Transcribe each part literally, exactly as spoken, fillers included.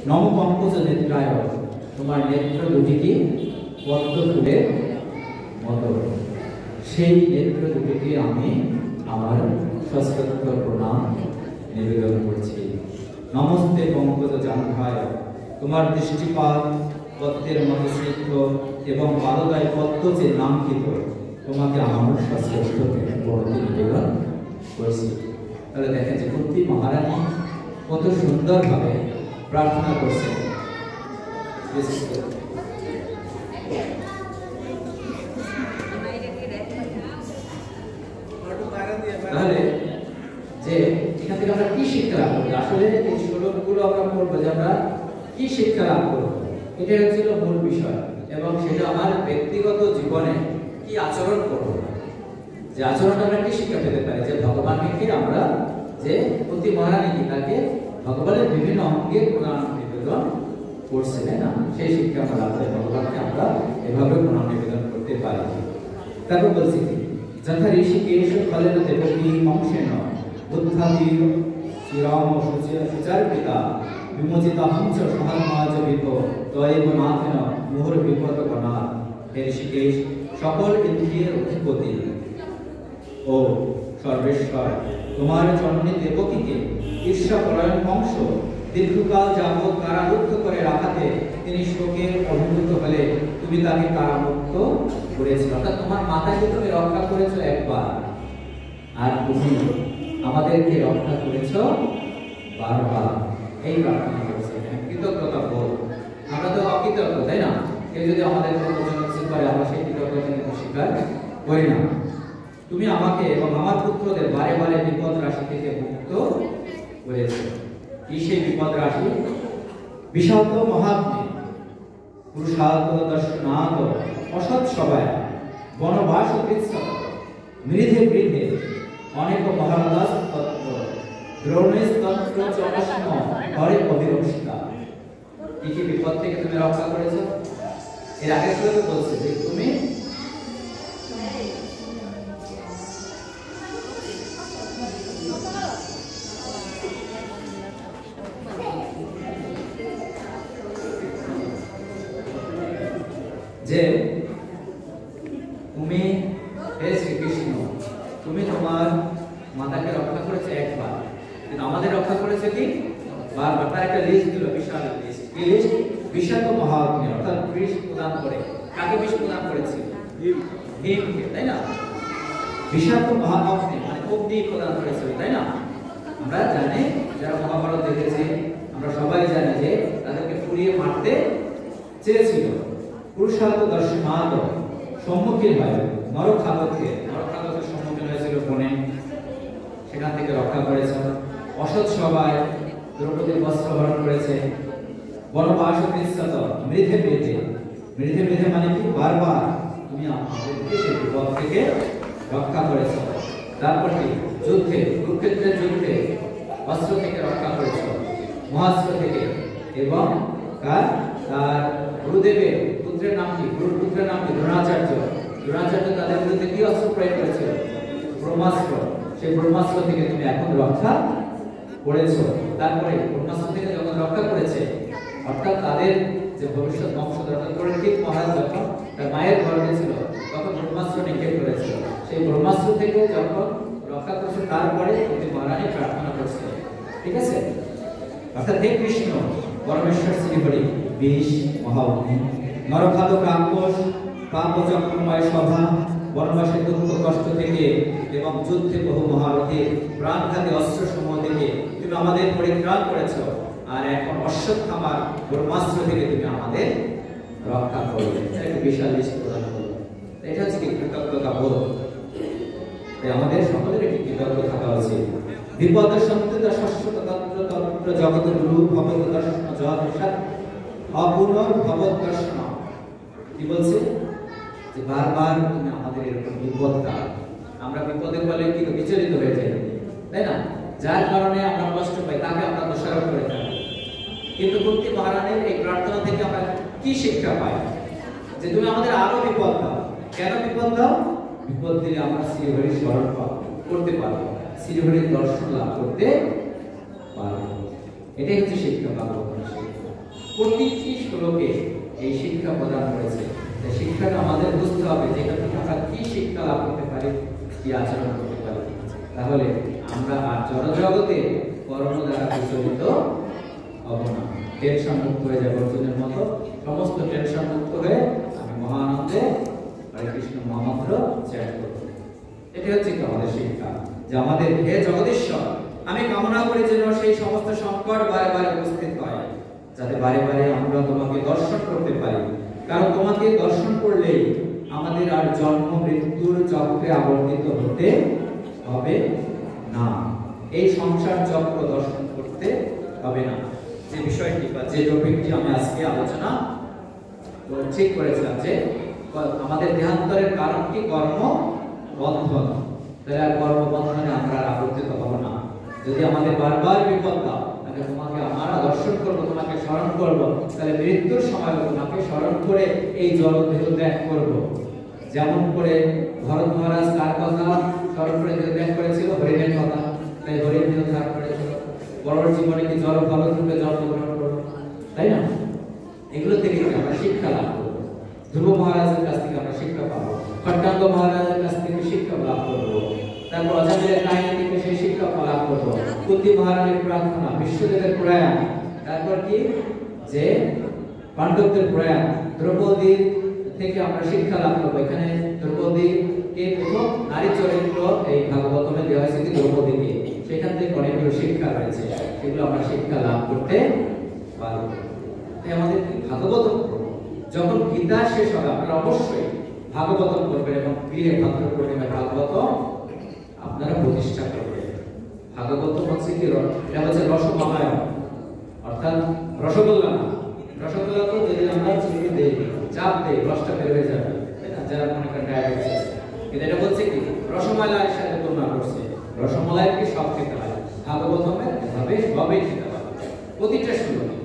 নম পঙ্কজ নেত্রায়, তোমার নেত্র দুটিকে পদ্ম ফুলের মতো। সেই নেত্র দুটিকে আমি আমার সশ্রদ্ধ প্রণাম নিবেদন করছি। নমস্তে পঙ্কজ জাঙ্ঘায়, তোমার দৃষ্টিপাত পদ্মের মতো স্নিগ্ধ এবং পাদদায় পদ্ম যে নামকৃত, তোমাকে আমার সশ্রদ্ধ প্রণতি নিবেদন করছি। তাহলে দেখেন যে কুন্তী মহারানী কত সুন্দরভাবে প্রার্থনা করছেন। তাহলে যে এখান থেকে আমরা কি শিক্ষা লাভ করবো, আসলে এই শ্লোকগুলো আমরা পড়বো যে আমরা কি শিক্ষা লাভ করবো, এটা হচ্ছিল মূল বিষয়। এবং সেটা আমার ব্যক্তিগত জীবনে কি আচরণ করবো, যে আচরণ আমরা কি শিক্ষা পেতে পারি, যে ভগবানকে আমরা যে কুন্তী মহারানী কি তাকে ভগবানের বিভিন্ন অঙ্গে প্রণাম নিবেদন করছে, তাই না? সেই শিক্ষা আমরা লাভ করি, ভগবানকে আমরা এভাবে প্রণাম নিবেদন করতে পারি। তারপর বলছি কি, যথা ঋষিকেশ ফলেন দেবকী অংশেন বুদ্ধাদি শ্রীরাম সুচার পিতা বিমোচিতা হংস সমাজ বিপ তয়েব নাথেন মোহর বিপদ গণাথ। হে ঋষিকেশ, সকল ইন্দ্রিয়ের অধিপতি ও সর্বেশ্বর, তোমার জননী দেবকীকে ঈর্ষাপরায়ণ হংস দীর্ঘকাল যাবৎ কারারুদ্ধ করে রাখাতে তিনি শোকে অভিভূত হলে তুমি তাকে কারামুক্ত করেছো। অর্থাৎ তোমার মাতাকে তুমি রক্ষা করেছো একবার, আর তুমি আমাদেরকে রক্ষা করেছো বারবার। এই প্রার্থনা করছে, কৃতজ্ঞতা বোধ। আমরা তো অকৃতজ্ঞ, তাই না? কেউ যদি আমাদের করে আমরা সেই কৃতজ্ঞতা কিন্তু স্বীকার করি না। তুমি আমাকে এবং আমার পুত্রদের বারে বারে বিপদ রাশি থেকে মুক্ত করেছো। কি সেই বিপদ রাশি? বিষাদ মহাগ্নি, পুরুষাদ দর্শনাদ, অসৎ সবায়, বনবাস কৃৎসক, মৃধে বৃদ্ধে, অনেক মহারাজ তত্ত্ব, দ্রোণেশ তন্ত্র চমস্ম ঘরে অভিরক্ষিতা। কি কি বিপদ থেকে তুমি রক্ষা করেছো? এর আগে শ্লোকে বলছে যে তুমি যে তুমি হে শ্রীকৃষ্ণ, তুমি তোমার মাতাকে রক্ষা করেছে একবার, কিন্তু আমাদের রক্ষা করেছে কি বারবার। তার একটা লিস্ট দিল, বিশাল লিস্ট। কি লিস্ট? বিষাদ মহাগ্নি, অর্থাৎ বিষ প্রদান করে। কাকে বিষ প্রদান করেছে? ভীমকে, তাই না? বিষাদ মহাগ্নি মানে অগ্নি প্রদান করেছিল, তাই না? আমরা জানি, যারা মহাভারত দেখেছি আমরা সবাই জানি যে তাদেরকে পুড়িয়ে মারতে চেয়েছিল। পুরুষার্থ দর্শনাদ, সম্মুখীন হয় নরখাদককে, নরখাদকের সম্মুখীন হয়েছিল বনে, সেখান থেকে রক্ষা করেছে। অসৎ সভায় দ্রৌপদীর বস্ত্র হরণ করেছে। বনবাস কৃৎসত, মৃধে মৃধে, মৃধে মৃধে মানে কি বারবার তুমি আমাদেরকে সেই বিপদ থেকে রক্ষা করেছো। তারপর কি? যুদ্ধে, কুরুক্ষেত্রের যুদ্ধে অস্ত্র থেকে রক্ষা করেছো, মহাস্ত্র থেকে। এবং কার? তার গুরুদেবের পুত্রের নাম কি? গুরুর পুত্রের নাম কি? দ্রোণাচার্য। দ্রোণাচার্য তাদের বিরুদ্ধে কি অস্ত্র প্রয়োগ করেছিল? ব্রহ্মাস্ত্র। সেই ব্রহ্মাস্ত্র থেকে তুমি এখন রক্ষা করেছো। তারপরে ব্রহ্মাস্ত্র থেকে যখন রক্ষা করেছে, অর্থাৎ তাদের যে ভবিষ্যৎ বংশধর, ঠিক মহারাজ যখন তার মায়ের গর্ভে ছিল তখন ব্রহ্মাস্ত্র নিক্ষেপ করেছিল। সেই ব্রহ্মাস্ত্র থেকে যখন রক্ষা করছে, তারপরে কুন্তী মহারানী প্রার্থনা করছে, ঠিক আছে? অর্থাৎ হে কৃষ্ণ পরমেশ্বর শ্রীহরি, বিষ মহাগ্নি, নরখাদক রাক্ষস, পাপচক্রময় সভা, বনবাসের দুঃখ কষ্ট থেকে এবং যুদ্ধে বহু মহারথী প্রাণঘাতী অস্ত্র সমূহ থেকে তুমি আমাদের পরিত্রাণ করেছো। আর এখন অশ্বত্থামার ব্রহ্মাস্ত্র থেকে তুমি আমাদের রক্ষা করবে। একটা বিশাল লিস্ট প্রদান করবে। এটা হচ্ছে কি? কৃতজ্ঞতা বোধ। আমাদের সকলের একটি কৃতজ্ঞ থাকা উচিত। বিপদ সত্যতা শাশ্বত তন্ত্র তন্ত্র জগৎ গুরু ভগবত দর্শন যৎসাৎ অপুনর ভগবত দর্শন। কি বলছে? যে বারবার তুমি আমাদের এরকম বিপদ দাও। আমরা বিপদের বলে কি বিচলিত হয়ে যাই, তাই না? যার কারণে আমরা কষ্ট পাই, তাকে আমরা দোষারোপ করে থাকি। কিন্তু কুন্তী মহারানীর এই প্রার্থনা থেকে আমরা কি শিক্ষা পাই? যে তুমি আমাদের আরো বিপদ দাও। কেন বিপদ দাও? বিপদ দিলে আমরা শ্রীহরির স্মরণ করতে পারবো, শ্রীহরির দর্শন লাভ করতে পারবো। এটাই হচ্ছে শিক্ষা, ভাগবত শিক্ষা। প্রতিটি শ্লোকে এই শিক্ষা প্রদান করেছে। এই শিক্ষাটা আমাদের বুঝতে হবে যে এটা থেকে আমরা কি শিক্ষা লাভ করতে পারি, কি আচরণ করতে পারি। তাহলে আমরা আর জড়জগতে কর্ম দ্বারা বিচলিত হব না, টেনশন মুক্ত হয়ে যাবো। অর্জুনের মতো সমস্ত টেনশন মুক্ত হয়ে আমি মহানন্দে হরে কৃষ্ণ মহামন্ত্র চ্যাট করব। এটা হচ্ছে আমাদের শিক্ষা, যে আমাদের হে জগদীশ্বর, আমি কামনা করি যেন সেই সমস্ত সংকট বারে বারে উপস্থিত হয়, যাতে বারে বারে আমরা তোমাকে দর্শন করতে পারি। কারণ তোমাকে দর্শন করলেই আমাদের আর জন্ম মৃত্যুর চক্রে আবর্তিত হতে হবে না, এই সংসার চক্র দর্শন করতে হবে না। যে বিষয়টি বা যে টপিকটি আমি আজকে আলোচনা ঠিক করেছিলাম যে আমাদের দেহান্তরের কারণ কি? কর্ম বন্ধন। তাহলে আর কর্ম বন্ধনে আমরা আবর্তিত হব না। যদি আমাদের বারবার বিপদ দাও, তাহলে তোমাকে আমরা দর্শন করবো, তোমাকে স্মরণ করবো, তাহলে মৃত্যুর সময় তোমাকে স্মরণ করে এই জড়দেহ ত্যাগ করবো। যেমন করে ভরত মহারাজ কার কথা স্মরণ করে দেহ ত্যাগ করেছিল? হরিণের কথা। তাই হরিণ দেহ ত্যাগ করেছিল। পরের জীবনে কি জড় ভরত রূপে জন্মগ্রহণ করবো, তাই না? এগুলো থেকে আমরা শিক্ষা লাভ করবো। ধ্রুব মহারাজের কাছ থেকে আমরা শিক্ষা পাবো, খট্টাঙ্গ মহারাজের কাছ থেকে শিক্ষা লাভ করবো, তারপর অজামিলের কাহিনী থেকে সেই শিক্ষা লাভ করবো, কুন্তি মহারানীর প্রার্থনা, বিশ্বদেবের প্রয়াণ, তারপর কি যে পাণ্ডবদের প্রয়াণ, দ্রৌপদীর থেকে আমরা শিক্ষা লাভ করবো। এখানে দ্রৌপদীকে প্রথম নারী চরিত্র এই ভাগবতমে দেওয়া হয়েছে কি দ্রৌপদীকে, সেখান থেকে অনেকগুলো শিক্ষা রয়েছে, সেগুলো আমরা শিক্ষা লাভ করতে পারবো। তাই আমাদের ভাগবতম যখন গীতা শেষ হবে আপনারা অবশ্যই ভাগবতম করবেন এবং প্রিয় ভাদ্র পূর্ণিমায় ভাগবতম আপনারা প্রতিষ্ঠা করবেন। ভাগবতম হচ্ছে কি? এটা হচ্ছে রসমলায়ন, অর্থাৎ রসগোল্লা। রসগোল্লা তো যদি আমরা চিনি দেই, চাপ দেই, রসটা বের হয়ে যাবে, তাই না? যারা মনে করেন ডায়াবেটিস আছে, কিন্তু এটা বলছে কি রসমালাইয়ের সাথে তুলনা করছে। রসমালাইকে সব খেতে হয়, ভাগবতমের এভাবে সবই খেতে হয়। প্রতিটা শ্লোকে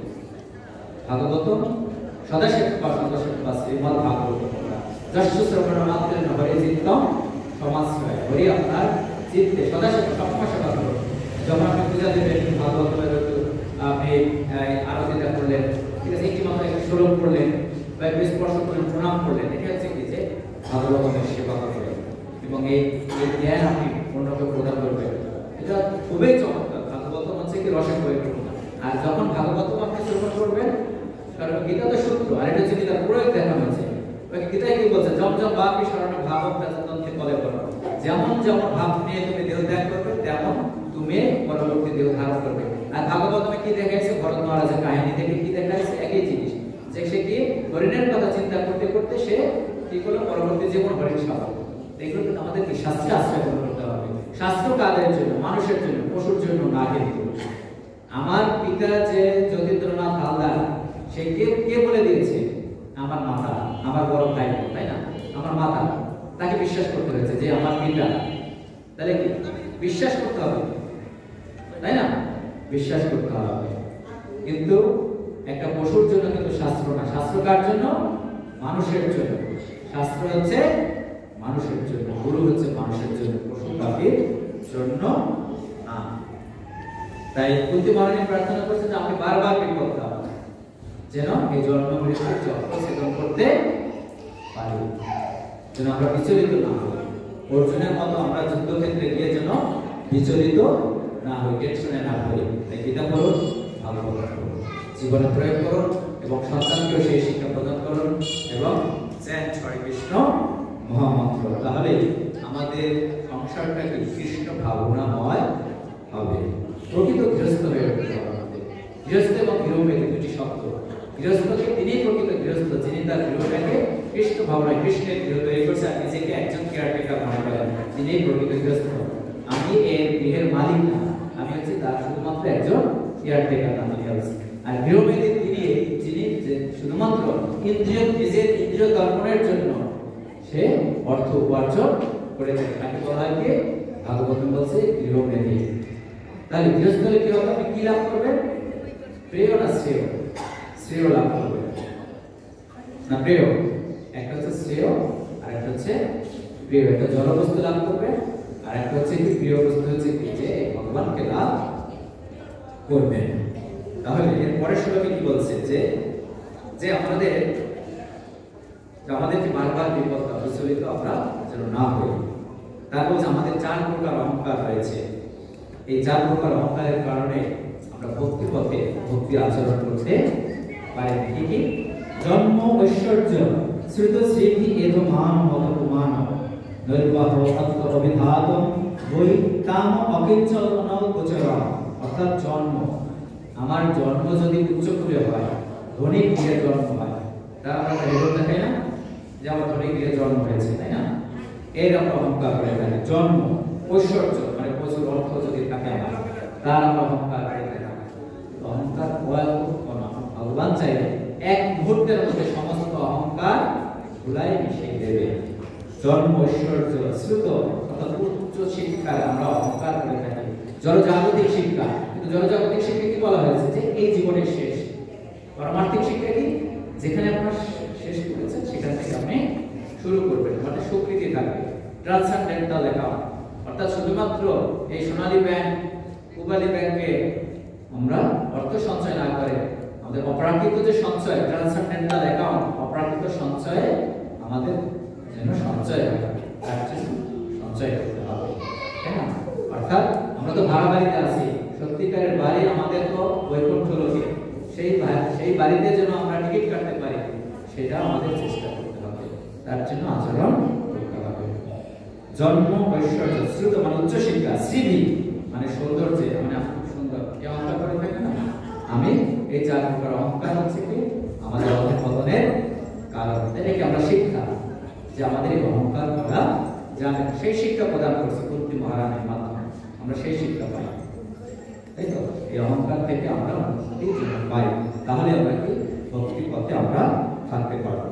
ভাগবতম সদাশিব বা সদাশিব বা শ্রীমদ্ ভাগবতম যশ শ্রবণ মাত্রেণ হরে চিত্তম সমাশ্রয়। হরি আপনার চিত্তে সদাশিব সবসময় সেবা করুন। যখন আপনি পূজা দেবেন ভাগবতমের আপনি আরতিটা করলেন, ঠিক আছে, একটি মাত্র একটি শ্লোক পড়লেন বা একটু স্পর্শ করলেন, প্রণাম করলেন, এটা হচ্ছে কি যে ভাগবতমের সেবা করবেন এবং এই জ্ঞান আপনি অন্যকে প্রদান করবেন। এটা খুবই চমৎকার। ভাগবতম হচ্ছে কি রসের পরিপূর্ণ। আর যখন ভাগবতম আপনি শ্রবণ করবেন, কারণ গীতা তো সূত্র, আর এটা হচ্ছে গীতার প্রয়োগ দেখানো হয়েছে। ওই গীতায় কি বলছে? জব জব বাপি স্মরণে ভাবক রাজতন্ত্রে কলে করো। যেমন যেমন ভাব নিয়ে তুমি দেহ ত্যাগ করবে, তেমন তুমি পরবর্তী দেহ ধারণ করবে। আর ভাগবতমে কি দেখাইছে? ভরত মহারাজের কাহিনী থেকে কি দেখাইছে? একই জিনিস, যে সে কি হরিণের কথা চিন্তা করতে করতে সে কি করলো? পরবর্তী জীবন হরিণ সাধন। এগুলো কিন্তু আমাদের কি শাস্ত্রে আশ্রয় গ্রহণ করতে হবে। শাস্ত্র কাদের জন্য? মানুষের জন্য, পশুর জন্য না। কিন্তু আমার পিতা যে যতীন্দ্রনাথ হালদার, সে কে কে বলে দিয়েছে? আমার মাতা, আমার বড় ভাই, তাই না? আমার মাতা, তাকে বিশ্বাস করতে হয়েছে যে আমার পিতা। তাহলে কি বিশ্বাস করতে হবে, তাই না? বিশ্বাস করতে হবে। কিন্তু একটা পশুর জন্য কিন্তু শাস্ত্র না। শাস্ত্র কার জন্য? মানুষের জন্য। শাস্ত্র হচ্ছে মানুষের জন্য, গুরু হচ্ছে মানুষের জন্য, পশু পাখির জন্য না। তাই কুন্তি মহারানী প্রার্থনা করছে যে আপনি বারবার বিপদ দাও, যেন এই জন্ম মৃত্যুর চক্র ছেদন করতে পারি, যেন আমরা বিচলিত না হই। অর্জুনের মতো আমরা যুদ্ধক্ষেত্রে গিয়ে যেন বিচলিত না হই, টেনশনে না হই। তাই গীতা পড়ুন, ভাগবত পড়ুন, জীবনে প্রয়োগ করুন এবং সন্তানকেও সেই শিক্ষা প্রদান করুন এবং চ্যান্ট হরে কৃষ্ণ মহামন্ত্র। তাহলে আমাদের সংসারটা কি কৃষ্ণ ভাবনাময় হবে। প্রকৃত গৃহস্থ হয়ে উঠতে হবে আমাদের। গৃহস্থ এবং গৃহমেধি দুটি শব্দ। গৃহস্থকে তিনি প্রকৃত গৃহস্থ, যিনি তার গৃহটাকে কৃষ্ণ ভাবনায় কৃষ্ণের গৃহ তৈরি করছে আর নিজেকে একজন কেয়ারটেকার মনে করেন, তিনি প্রকৃত গৃহস্থ। আমি এর গৃহের মালিক না, আমি হচ্ছে তার শুধুমাত্র একজন কেয়ারটেকার নামে আছে। আর গৃহমেধি তিনি, যিনি শুধুমাত্র ইন্দ্রিয় নিজের ইন্দ্রিয় দর্পণের জন্য সে অর্থ উপার্জন করে থাকে, তাকে বলা হয় কি ভাগবত বলছে গৃহমেধি। তাহলে গৃহস্থলে কি হবে? আপনি কি লাভ করবেন? প্রেয় না শ্রেয়? শ্রেয় লাভ করবেন না প্রেয়? একটা হচ্ছে শ্রেয় আর একটা হচ্ছে প্রিয়। একটা জড় বস্তু লাভ করবেন আর একটা হচ্ছে কি প্রিয় বস্তু, হচ্ছে কি যে ভগবানকে লাভ করবেন। তাহলে এর পরের শ্লোকে কি বলছে যে যে আমাদের যে আমাদেরকে বারবার বিপদ প্রচলিত আমরা যেন না হই। তারপর আমাদের চার প্রকার অহংকার রয়েছে। এই চার প্রকার অহংকারের কারণে আমরা ভক্তি পথে ভক্তি আচরণ করতে পারি না। কি কি? জন্ম ঐশ্বর্য শ্রুত স্মৃতি এত মান মত মান নৈর্বাহ অত্ত অভিধাত বই কাম অকিঞ্চন গোচর। অর্থাৎ জন্ম, আমার জন্ম যদি উচ্চ কুলে হয়, ধনী গৃহে জন্ম হয়, তা আমরা রেকর্ড দেখাই না যে আমার ধনী গৃহে জন্ম হয়েছে, তাই না? এর আমরা অহংকার করে থাকি। জন্ম ঐশ্বর্য মানে প্রচুর অর্থ যদি থাকে আমার, তার আমরা অহংকার করে থাকি। অহংকার ভগবান চাইলে এক মুহূর্তের মধ্যে সমস্ত অহংকার ধুলায় মিশিয়ে দেবে। জন্ম ঐশ্বর্য শ্রুত অর্থাৎ উচ্চ শিক্ষার আমরা অহংকার করে থাকি। জড়জাগতিক শিক্ষা, কিন্তু জড়জাগতিক শিক্ষা কি বলা হয়েছে যে এই জীবনের শেষ। পারমার্থিক শিক্ষা কি? যেখানে আপনার শেষ করেছেন সেখান থেকে আপনি শুরু করবেন, মানে স্বীকৃতি থাকবে। ট্রান্সেন্ডেন্টাল অ্যাকাউন্ট অর্থাৎ শুধুমাত্র এই সোনালী ব্যাংক পূবালী ব্যাংকে আমরা অর্থ সঞ্চয় না করে আমাদের অপ্রাকৃত যে সঞ্চয়, ট্রান্সেন্ডেন্টাল অ্যাকাউন্ট, অপ্রাকৃত সঞ্চয়ে আমাদের যেন সঞ্চয় হয়, তার জন্য সঞ্চয় করতে হবে, তাই না? অর্থাৎ আমরা তো ভাড়া বাড়িতে আছি, সত্যিকারের বাড়ি আমাদের তো বৈকুণ্ঠ লোকে, সেই সেই বাড়িতে যেন আমরা টিকিট কাটতে পারি সেটা আমাদের চেষ্টা করতে হবে, তার জন্য আচরণ করতে হবে। জন্ম ঐশ্বর্য শ্রুত মানে উচ্চ শিক্ষা, শ্রীধি মানে সৌন্দর্য, মানে খুব সুন্দর, এই অহংকার করে থাকে না আমি, এই চার প্রকার অহংকার হচ্ছে কি আমাদের অধঃপতনের কারণ। এটাকে আমরা শিক্ষা যে আমাদের এই অহংকার করা যাবে, সেই শিক্ষা প্রদান করছে কুন্তি মহারানীর মাধ্যমে, আমরা সেই শিক্ষা পাই, তাই তো? এই অহংকার থেকে আমরা মুক্তি পাই, তাহলে আমরা কি ভক্তি পথে আমরা থাকতে পারব।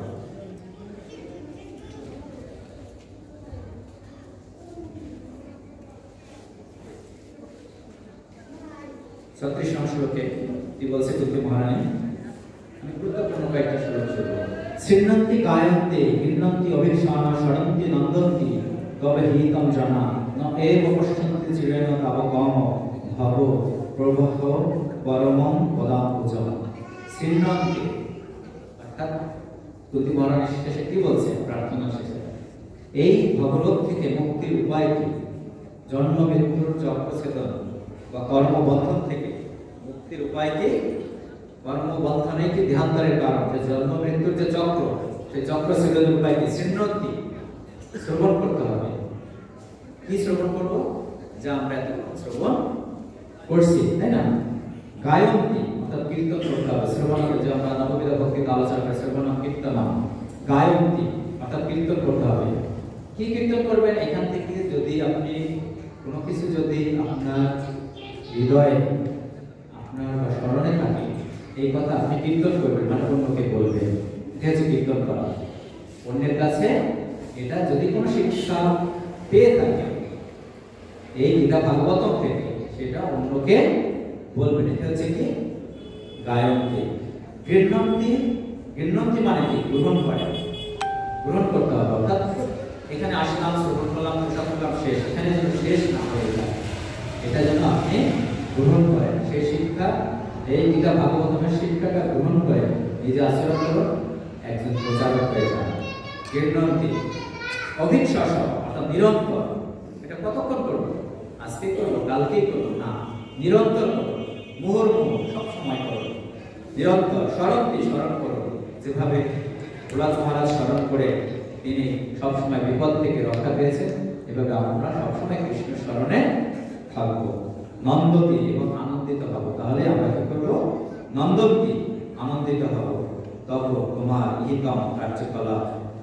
ছত্রিশ নং শ্লোকে কি বলছে কুন্তি মহারানী? আমি গুরুত্বপূর্ণ কয়েকটা শ্লোক শুনব। শ্রীনন্তি গায়ন্তে গৃহন্তি অভিসানা সরন্তি নন্দন্তি তবে হিতম জানা ন এব পশ্যন্তি চিরেণ তব কম ভব প্রবহ পরমং পদাম্বুজম। শ্রীনন্তি অর্থাৎ কুন্তি মহারানী শেষে কি বলছে প্রার্থনা শেষে? এই ভগবত থেকে মুক্তির উপায় কি? জন্ম মৃত্যুর চক্রছেদন বা কর্মবন্ধন থেকে মুক্তির উপায় কি? কর্মবন্ধনে কি দেহান্তরের কারণ, যে জন্ম মৃত্যুর যে চক্র, সেই চক্র ছেদনের উপায় কি? শ্রীনন্তি শ্রবণ করতে হবে। কি শ্রবণ করব? যা আমরা এতক্ষণ শ্রবণ করছি, তাই না? গায়ন্তি অর্থাৎ কীর্তন করতে হবে। শ্রবণ যে আমরা নববিধ ভক্তিতে আলোচনা করি, শ্রবণ কীর্তনম। গায়ন্তি অর্থাৎ কীর্তন করতে হবে। কি কীর্তন করবেন? এখান থেকে যদি আপনি কোনো কিছু যদি আপনার হৃদয়ে আপনার স্মরণে থাকে, এই কথা আপনি কীর্তন করবেন, মানে অন্যকে বলবেন। এটা হচ্ছে কীর্তন করা। অন্যের কাছে এটা যদি কোনো শিক্ষা পেয়ে থাকে এই গীতা ভাগবতম থেকে, সেটা অন্যকে বলবেন। এটা হচ্ছে কি গায়ন্তি। গৃহন্তি, গৃহন্তি মানে কি? গ্রহণ করে, গ্রহণ করতে হবে। অর্থাৎ এখানে আসলাম, শ্রবণ করলাম, প্রসাদ করলাম, শেষ, এখানে যেন শেষ না হয়ে যায়, এটা যেন আপনি গ্রহণ করেন। সেই শিক্ষা, এই গীতা ভাগবতমের শিক্ষাটা গ্রহণ করে নিজে আচরণ করুন, একজন প্রচারক হয়ে যান। গৃহন্তি অভিশ্বাস অর্থাৎ নিরন্তর। এটা কতক্ষণ করবো? আজকে করবো, কালকেই করবো না, নিরন্তর করবো, মুহুর্মুহু সব সময় করবো, নিরন্তর। স্মরণটি স্মরণ করবো, যেভাবে প্রহ্লাদ মহারাজ স্মরণ করে তিনি সবসময় বিপদ থেকে রক্ষা পেয়েছেন, এভাবে আমরা সবসময় কৃষ্ণ স্মরণে থাকবো। নন্দতি এবং আনন্দিত হব, তাহলে আমরা কি করবো? নন্দতি আনন্দিত হব। তব তোমার ইহিতম কার্যকলাপ।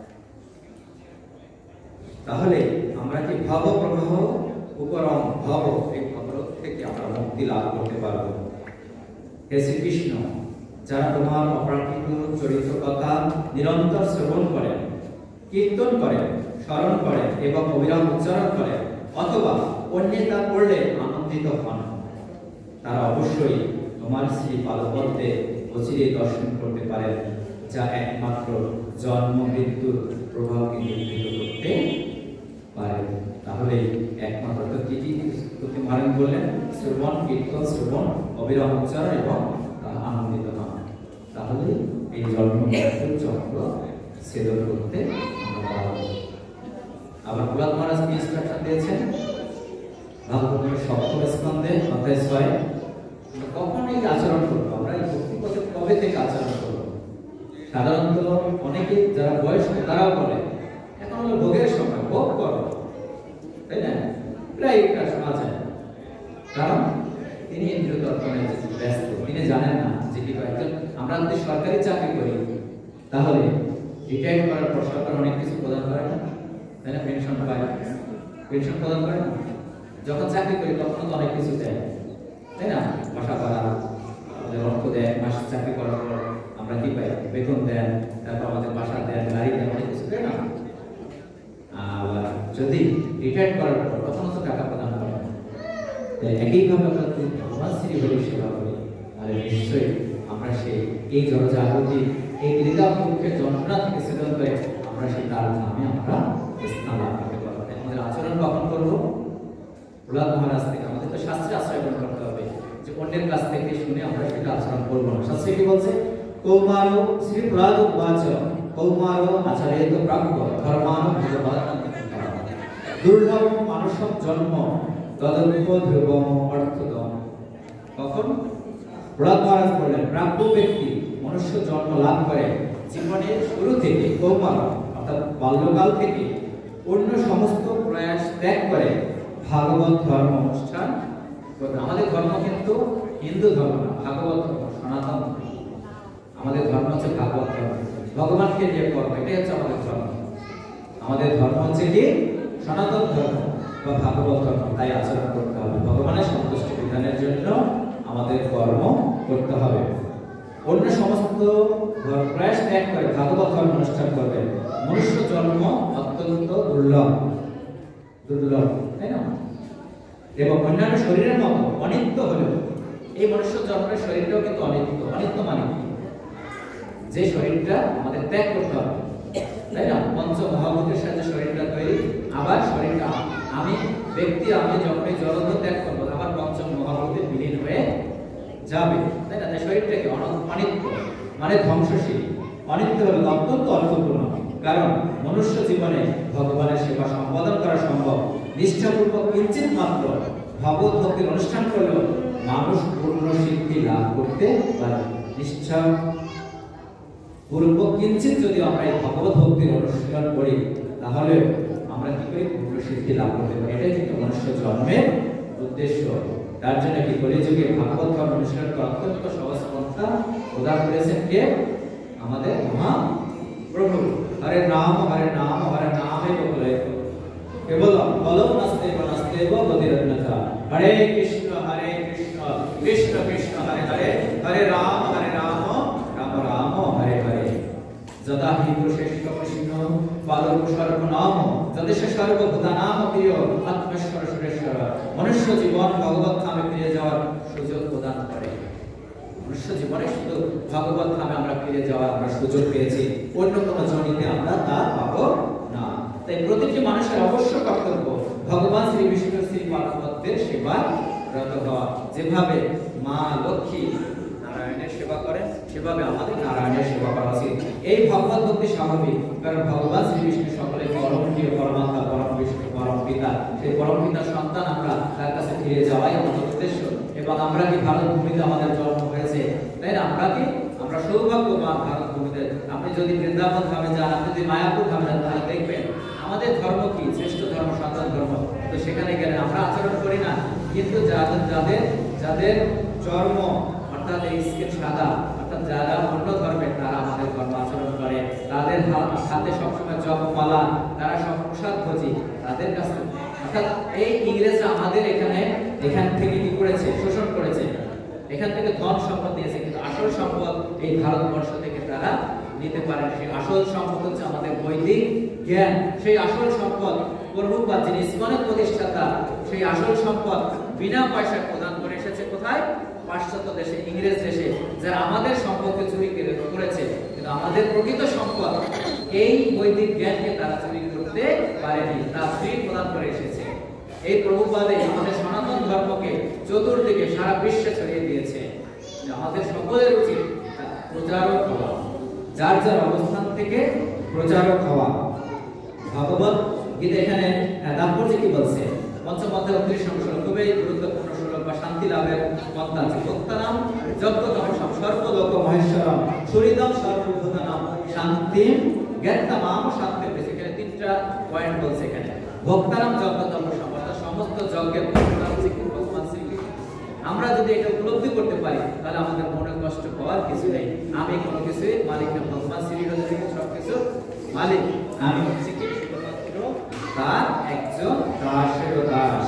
তাহলে আমরা কি ভব প্রবাহ উপরম ভব, এই ভবরোধ থেকে আমরা মুক্তি লাভ করতে পারবো। হে শ্রীকৃষ্ণ, যারা তোমার অপ্রাকৃত চরিত্র কথা নিরন্তর শ্রবণ করেন, কীর্তন করেন, স্মরণ করেন এবং অবিরাম উচ্চারণ করেন, অথবা অন্যে তা পড়লে আনন্দিত হন, তারা অবশ্যই তোমার শ্রী পাদপদ্মে অচিরে দর্শন করতে পারেন, যা একমাত্র জন্ম মৃত্যুর প্রভাবকে নিয়ন্ত্রিত করতে পারে। তাহলে একমাত্র কি কি মহারাজ বললেন? শ্রবণ, কীর্তন, শ্রবণ, অবিরাম উচ্চারণ এবং আনন্দিত হন, তাহলে এই জন্ম মৃত্যুর চক্র ছেদন করতে আমরা পারব। আবার প্রহ্লাদ মহারাজ কি ইনস্ট্রাকশন দিয়েছেন ভাগবতের সপ্তম স্কন্ধে অধ্যায় ছয়, কখন এই আচরণ করবো, আমরা এই ভক্তি পথে কবে থেকে আচরণ করবো? সাধারণত অনেকে যারা বয়স্ক তারাও বলে এখন হলো ভোগের সময়, ভোগ করো, তাই না? প্রায় এটা শোনা যায়। কারণ তিনি ইন্দ্রিয় দর্পণে ব্যস্ত, তিনি জানেন না যে কি একজন আমরা যদি সরকারি চাকরি করি তাহলে রিটায়ার করার পর সরকার অনেক কিছু প্রদান করে না, তাই না? পেনশন পায়, পেনশন প্রদান করে না। যখন চাকরি করি তখন তো অনেক কিছু দেয়, তাই না? বাসা ভাড়া আমাদের অর্থ দেয়, মাস চাকরি করার পর আমরা কি পাই? বেতন দেন, তারপর আমাদের বাসা দেন, গাড়ি দেন, অনেক কিছু দেয় না। আবার যদি রিটায়ার করার পর তখন তো টাকা প্রদান করে না। একইভাবে আমরা যদি ভগবান শ্রী হরির সেবা করি তাহলে নিশ্চয়ই আমরা সেই এই জনজাগৃতি, এই হৃদয় দুঃখের যন্ত্রণা থেকে ছেদন করে আমরা সেই তার নামে আমরা স্থান লাভ করতে পারবো। আমাদের আচরণ কখন করবো? প্রহ্লাদ মহারাজ থেকে আমাদের তো শাস্ত্রে আশ্রয় গ্রহণ করতে হবে, যে অন্যের কাছ থেকে শুনে আমরা সেটা আচরণ করবো না। শাস্ত্রে কি বলছে? কৌমারো শ্রী প্রহ্লাদ উবাচ কৌমারো আচার্যেত ব্রাহ্ম ধর্মানো ভগবান দুর্লভ মানসম জন্ম তদল্প ধ্রুবম অর্থদম। কখন? প্রহ্লাদ মহারাজ বললেন ব্রাহ্ম ব্যক্তি মনুষ্য জন্ম লাভ করে জীবনের শুরু থেকে, কৌমার অর্থাৎ বাল্যকাল থেকে অন্য সমস্ত প্রয়াস ত্যাগ করে ভাগবত ধর্ম অনুষ্ঠান। আমাদের ধর্ম কিন্তু হিন্দু ধর্ম না, ভাগবত ধর্ম, সনাতন। আমাদের ধর্ম হচ্ছে ভাগবত ধর্ম, ভগবানকে নিয়ে কর্ম, এটাই হচ্ছে আমাদের ধর্ম। আমাদের ধর্ম হচ্ছে কি? সনাতন ধর্ম বা ভাগবত ধর্ম। তাই আচরণ করতে হবে, ভগবানের সন্তুষ্টি বিধানের জন্য আমাদের কর্ম করতে হবে। অন্য সমস্ত প্রয়াস ত্যাগ করে ভাগবত ধর্ম অনুষ্ঠান করবে। মনুষ্য জন্ম অত্যন্ত দুর্লভ, দুর্লভ, তাই না? এবং অন্যান্য শরীরের মতো অনিত্য হলেও এই মনুষ্য জন্মের শরীরটাও কিন্তু অনিত্য। অনিত্য মানে যে শরীরটা আমাদের ত্যাগ করতে হবে, তাই না? পঞ্চ মহাভূতের সাথে শরীরটা তৈরি, আবার শরীরটা আমি ব্যক্তি আমি যখন এই জড়ত্ব ত্যাগ করবো আবার পঞ্চ মহাভূতে বিলীন হয়ে যাবে, তাই না? তাই শরীরটাকে অনিত্য মানে ধ্বংসশীল। অনিত্য হলো অত্যন্ত অর্থপূর্ণ, কারণ মনুষ্য জীবনে ভগবানের সেবা সম্পাদন করা সম্ভব। নিষ্ঠাপূর্বক কিঞ্চিত মাত্র ভগবত ভক্তির অনুষ্ঠান করলেও মানুষ পূর্ণ সিদ্ধি লাভ করতে পারে। নিষ্ঠা পূর্বক কিঞ্চিত যদি আমরা এই ভগবত ভক্তির অনুষ্ঠান করি তাহলে আমরা কি করি? পূর্ণ সিদ্ধি লাভ করতে পারি। এটাই কিন্তু মনুষ্য জন্মের উদ্দেশ্য। তার জন্য কি করে যুগে ভাগবত ধর্ম অনুশীলন করা অত্যন্ত সহজ পন্থা প্রদান করেছেন কে? আমাদের মহা প্রভু। হরে নাম হরে নাম হরে নামে বলে কেবল বলম নাস্তে নাস্তে বদিরত্নতা। হরে কৃষ্ণ হরে কৃষ্ণ কৃষ্ণ কৃষ্ণ হরে হরে হরে রাম হরে রাম রাম রাম হরে হরে। যদা হি শ্রেষ্ঠ কৃষ্ণ পাদক সর্বনাম যদেশ সর্বভূতানাম প্রিয় আত্মেশ্বর সুরেশ্বর। মনুষ্য জীবন ভগবত ধামে ফিরে যাওয়ার সুযোগ প্রদান করে। মনুষ্য জীবনে শুধু ভগবত ধামে আমরা ফিরে যাওয়ার আমরা সুযোগ পেয়েছি, অন্য কোনো জনিতে আমরা তা পাবো না। তাই প্রতিটি মানুষের অবশ্য কর্তব্য ভগবান শ্রী বিষ্ণু শ্রী পার্বতীর সেবা রত হওয়া। যেভাবে মা লক্ষ্মী নারায়ণের সেবা করেন সেভাবে আমাদের নারায়ণের সেবা করা উচিত। এই ভগবত ভক্তি স্বাভাবিক, কারণ ভগবান শ্রী বিষ্ণু সকলের পরম প্রিয় পরমাত্মা, পরম বিষ্ণু, পরম পিতা। সেই পরম পিতার সন্তান আমরা তার কাছে ফিরে যাওয়াই আমাদের উদ্দেশ্য। এবং আমরা কি ভারত ভূমিতে আমাদের জন্ম হয়েছে, তাই না? আমরা কি আমরা সৌভাগ্যবান ভারত ভূমিতে। আপনি যদি বৃন্দাবন ধামে যান, আপনি যদি মায়াপুর ধামে যান, তাহলে দেখবেন আমাদের ধর্ম কি? শ্রেষ্ঠ ধর্ম, সনাতন ধর্ম। তো সেখানে গেলে আমরা আচরণ করি না, কিন্তু যাদের যাদের যাদের জন্ম অর্থাৎ এই স্কিন সাদা, অর্থাৎ যারা অন্য ধর্মের তারা আমাদের ধর্ম আচরণ করে, তাদের হাতে সবসময় জপমালা, তারা সব প্রসাদ ভোজি, তাদের কাছে অর্থাৎ এই ইংরেজরা আমাদের এখানে এখান থেকে কি করেছে? শোষণ করেছে, এখান থেকে ধন সম্পদ দিয়েছে, কিন্তু আসল সম্পদ এই ভারতবর্ষ থেকে তারা নিতে পারেন। সেই আসল সম্পদ হচ্ছে আমাদের বৈদিক জ্ঞান। সেই আসল সম্পদ প্রভুপাদ যিনি ইসকনের প্রতিষ্ঠাতা, সেই আসল সম্পদ বিনা পয়সায় প্রদান করে এসেছে কোথায়? পাশ্চাত্য দেশে, ইংরেজ দেশে, যারা আমাদের সম্পদকে চুরি করেছে। কিন্তু আমাদের প্রকৃত সম্পদ এই বৈদিক জ্ঞানকে তারা চুরি করতে পারেনি, তা ফ্রি প্রদান করে এসেছে। এই প্রভুপাদে আমাদের সনাতন ধর্মকে চতুর্দিকে সারা বিশ্বে ছড়িয়ে দিয়েছে। আমাদের সকলের উচিত প্রচারক হওয়া, যার যার অবস্থান থেকে প্রচারক হওয়া। ভগবত গীতা এখানে তাৎপর্য কি বলছে? পঞ্চম অধ্যায় উনত্রিশ নম্বর শ্লোক, খুবই গুরুত্বপূর্ণ শ্লোক বা শান্তি লাভের পন্থা আছে। ভক্তানাম যজ্ঞতমসম সর্বলোক মহেশ্বরম সুহৃদম সর্বভূতানাম শান্তিম জ্ঞাতমাম শান্তিম। এখানে তিনটা পয়েন্ট বলছে এখানে। ভক্তানাম যজ্ঞতমসম অর্থাৎ সমস্ত যজ্ঞের ভক্তা হচ্ছে কি ভগবান শ্রীকৃষ্ণ। আমরা যদি এটা উপলব্ধি করতে পারি তাহলে আমাদের মনে কষ্ট পাওয়ার কিছু নেই। আমি কোনো কিছুই মালিক না, ভগবান শ্রীকৃষ্ণ সবকিছু মালিক। আমি হচ্ছে কি শুধুমাত্র তার একজন দাসের দাস।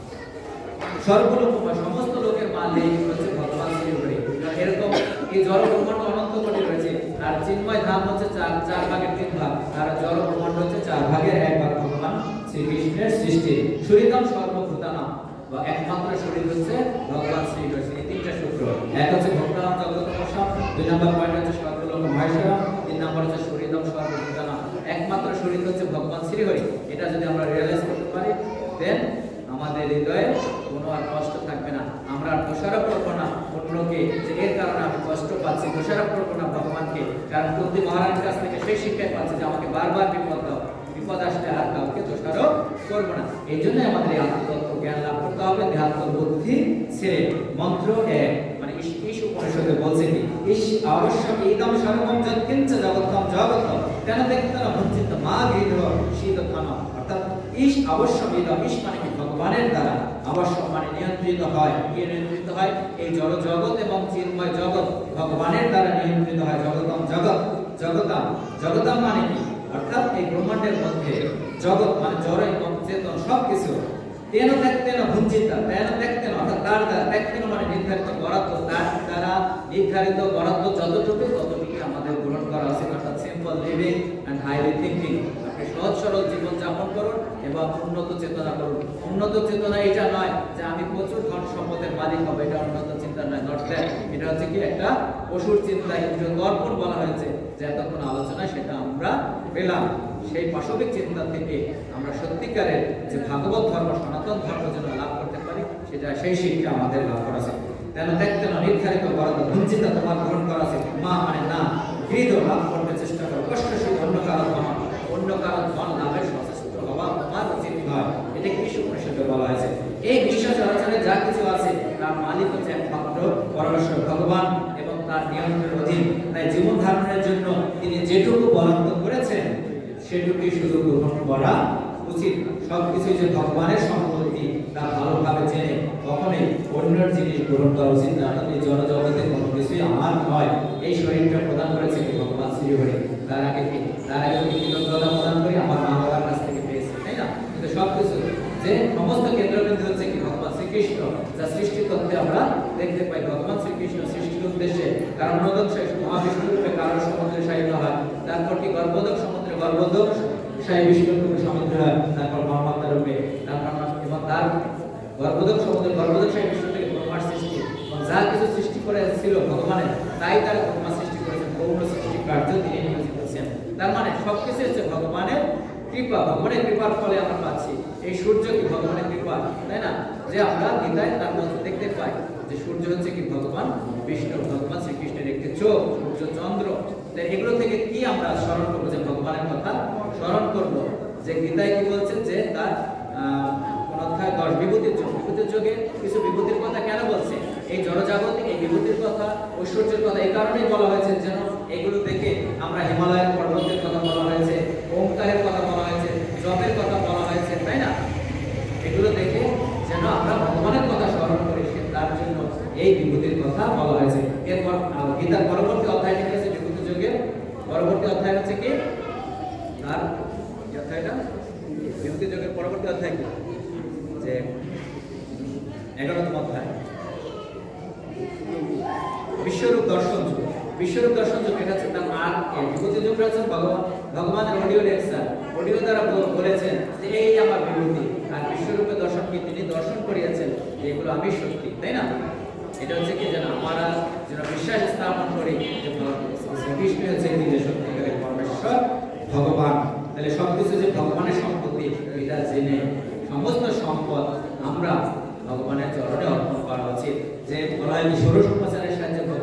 সর্বলোক সমস্ত লোকের মালিক হচ্ছে ভগবান শ্রীহরি। এরকম এই জড় ব্রহ্মাণ্ড অনন্ত কোটি রয়েছে, আর চিন্ময় ধাম হচ্ছে চার চার ভাগের তিন ভাগ, আর জড় ব্রহ্মাণ্ড হচ্ছে চার ভাগের এক ভাগ ভগবান শ্রীকৃষ্ণের সৃষ্টি। সুহৃদম সর্বভূতানাম বা একমাত্র শরীর হচ্ছে ভগবান শ্রীকৃষ্ণ। এই তিনটা সূত্র, এক হচ্ছে ভক্তানাম যজ্ঞতমসম, দুই নম্বর পয়েন্ট হচ্ছে সর্বলোক মহেশ্বরম, তিন নম্বর হচ্ছে সুহৃদম সর্বভূতানাম। একমাত্র শরীর হচ্ছে ভগবান শ্রীহরি। এটা যদি আমরা রিয়েলাইজ করতে পারি দেন আমাদের হৃদয়ে কোনো আর কষ্ট থাকবে না। আমরা আর দোষারোপ করবো না অন্যকে যে এর কারণে আমি কষ্ট পাচ্ছি, দোষারোপ করবো না ভগবানকে। কারণ কুন্তি মহারাজের কাছ থেকে সেই শিক্ষাই পাচ্ছে যে আমাকে বারবার বিপদ দাও, বিপদ আসলে আর কাউকে দোষারোপ করবো না। এই জন্য আমাদের এই আত্মতত্ত্ব জ্ঞান লাভ করতে হবে দেহাত্ম বুদ্ধি ছেড়ে। মন্ত্র এক মানে ঈশ উপনিষদে বলছে কি ঈশ আবশ্যক ইদম সর্বম যৎকিঞ্চ জগত্তম জগত্তম তেন দেখতন ভঞ্চিত মা গৃহ শীতক্ষণ। অর্থাৎ ঈশ আবশ্যক ইদম, ঈশ মানে কি ভগবানের দ্বারা, আবশ্যক মানে নিয়ন্ত্রিত হয়। কি নিয়ন্ত্রিত হয়? এই জড় জগৎ এবং চিন্ময় জগৎ ভগবানের দ্বারা নিয়ন্ত্রিত হয়। জগতম জগৎ, জগতাম জগতাম মানে কি? অর্থাৎ এই ব্রহ্মাণ্ডের মধ্যে জগৎ মানে জড় এবং চেতন সবকিছু তেন দেখতেন ভঞ্চিত, তেন দেখতেন অর্থাৎ তার দ্বারা, দেখতেন মানে নির্ধারিত বরাদ্দ, তার দ্বারা নির্ধারিত বরাদ্দ যতটুকু ততটুকু আমাদের গ্রহণ করা উচিত। অর্থাৎ simple living and highly thinking. আপনি সহজ সরল জীবন যাপন করুন এবং উন্নত চেতনা করুন। উন্নত চেতনা এটা নয় যে আমি প্রচুর ধন সম্পদের মালিক হব, এটা উন্নত চিন্তা নয়, নট দ্যাট। এটা হচ্ছে কি একটা পশুর চিন্তা, দর্পণ বলা হয়েছে যে এতক্ষণ আলোচনা সেটা আমরা পেলাম। সেই পাশবিক চিন্তা থেকে আমরা সত্যিকারের যে ভাগবত ধর্ম সনাতন ধর্ম যেন লাভ করতে পারি সেটা সেই শিক্ষা আমাদের লাভ করা আছে। তেন দেখতে না নির্ধারিত বরাদ্দ ভঞ্চিত তোমার গ্রহণ করা আছে। মা মানে না, হৃদ লাভ করতে চেষ্টা করো। কষ্ট সেই অন্য কারণ ধন, অন্য কারণ ধন লাভের সচেষ্ট হওয়া তোমার উচিত নয়। এটা কৃষ্ণ উপনিষদে বলা হয়েছে। এই বিশ্ব চরাচরে যা কিছু আছে তার মালিক হচ্ছে একমাত্র পরমেশ্বর ভগবান এবং তার নিয়ন্ত্রণের অধীন। তাই জীবন ধারণের জন্য তিনি যেটুকু বরাদ্দ করেছেন সেটুকুই শুধু গ্রহণ করা উচিত। সবকিছু যে ভগবানের সম্পত্তি তা ভালোভাবে জেনে কখনোই অন্যের জিনিস গ্রহণ করা উচিত না। অর্থাৎ এই জড়জগতের কোনো কিছুই আমার নয়। এই শরীরটা প্রদান করেছে ভগবান শ্রীহরি। তার আগে কি তার আগে কি কৃতজ্ঞতা প্রদান করি আমার মা বাবার কাছ থেকে পেয়েছি, তাই না? কিন্তু সবকিছু যে সমস্ত কেন্দ্রবিন্দু হচ্ছে কি ভগবান শ্রীকৃষ্ণ, যা সৃষ্টি তত্ত্বে আমরা দেখতে পাই। ভগবান শ্রীকৃষ্ণ সৃষ্টির উদ্দেশ্যে কারণ মহাবিষ্ণু রূপে কারণ সমুদ্রে সাহিত্য হয়, তারপর কি গর্ভোদক সমুদ্রে গর্ভোদক সাই বিষ্ণু রূপে সমুদ্র হয়, তারপর মহামাতা রূপে, তারপর এবং তার গর্ভোদক সমুদ্রে গর্ভোদক সাই বিষ্ণু থেকে ব্রহ্মার সৃষ্টি এবং যা কিছু সৃষ্টি করেছিল ভগবানের তাই তার ব্রহ্মা সৃষ্টি করেছেন। গৌণ সৃষ্টি কার্য তিনি নিয়োজিত হচ্ছেন। তার মানে সবকিছু হচ্ছে ভগবানের কৃপা। ভগবানের কৃপার ফলে আমরা পাচ্ছি। এই সূর্য কি ভগবানের কৃপা, তাই না? যে আমরা গীতায় তার মধ্যে দেখতে পাই যে সূর্য হচ্ছে কি ভগবান বিষ্ণু, ভগবান শ্রীকৃষ্ণের একটি চোখ, সূর্য চন্দ্র। তাই এগুলো থেকে কি আমরা স্মরণ করবো? যে ভগবানের কথা স্মরণ করবো। যে গীতায় কি বলছেন যে তার কোন অধ্যায় দশ বিভূতির যোগ, বিভূতির যোগে কিছু বিভূতির কথা কেন বলছে? এই জড়জাগতিক এই বিভূতির কথা, ঐশ্বর্যের কথা এই কারণেই বলা হয়েছে যেন এগুলো দেখে আমরা হিমালয়ের পর্বতের কথা বলা হয়েছে, ওমকারের কথা বলা হয়েছে, জপের কথা বলা হয়েছে, তাই না? এগুলো দেখে যেন আমরা ভগবানের কথা স্মরণ করি, তার জন্য এই বিভূতির কথা বলা হয়েছে। এরপর গীতার পরবর্তী অধ্যায় ঠিক আছে বিভূতি যোগের পরবর্তী অধ্যায় হচ্ছে কি তার অধ্যায়টা বিভূতি যোগের পরবর্তী অধ্যায় কি যে এগারোতম অধ্যায় বিশ্বরূপ দর্শন যুগ। বিশ্বরূপ দর্শন যুগ এটা হচ্ছে তার আর বিভূতি যুগ রয়েছে ভগবান ভগবানের অডিও লেকচার, অডিও দ্বারা বলেছেন যে এই আমার বিভূতি। আর বিশ্বরূপে দর্শন কি তিনি দর্শন করিয়েছেন যে এগুলো আমি সত্যি, তাই না? এটা হচ্ছে কি যেন আমরা যেন বিশ্বাস স্থাপন করি যে শ্রীকৃষ্ণ হচ্ছে নিজের সত্যিকারের পরমেশ্বর ভগবান। তাহলে সবকিছু যে ভগবানের সম্পত্তি এটা জেনে সমস্ত সম্পদ আমরা ভগবানের চরণে অর্পণ করা উচিত। যে বলা হয় ষোড়শ উপাচারের সাহায্যে